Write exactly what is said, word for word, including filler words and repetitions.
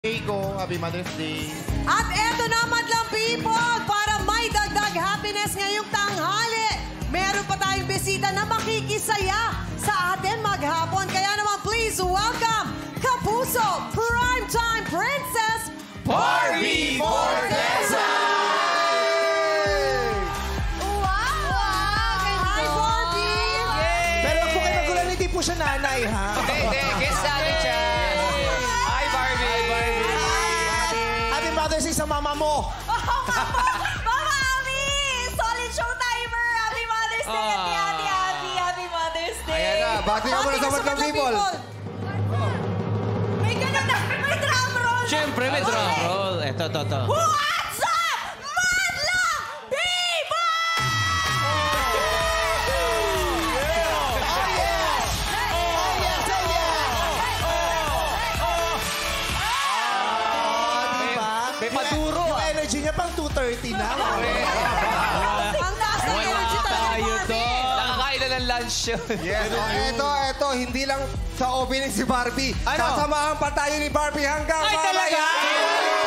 Ko, Happy Mother's Day. At eto na madlang people, para may dagdag happiness ngayong tanghali. Meron pa tayong bisita na makikisaya sa atin maghapon. Kaya naman please welcome Kapuso Primetime Princess Barbie Forteza! Wow! Hi, Barbie! Pero kung kayo magulan, hindi po siya nanay, ha? Hindi, hindi. Guest natin siya. Hi, Barbie. Hi, Barbie. Happy Mother's Day sa mama mo. Mama Ami! Solid showtimer! Happy Mother's Day! Ah. Happy, happy, happy, happy Mother's Day! Ayan na, bati ka muna sa madlang people. May ganun na! May drum roll! Siyempre, may drum roll. Eto, to, to. What's up, madlang people? May paduro, Yung ah. energy niya pang two thirty na. Ang taas ng energy talaga, Tayo to. Barbie. Nakakain na ng lunch yun. Yes, oh, eto, eto, hindi lang sa opening si Barbie. Ano? Sasamahan pa tayo ni Barbie hanggang Ay, talaga? mamaya.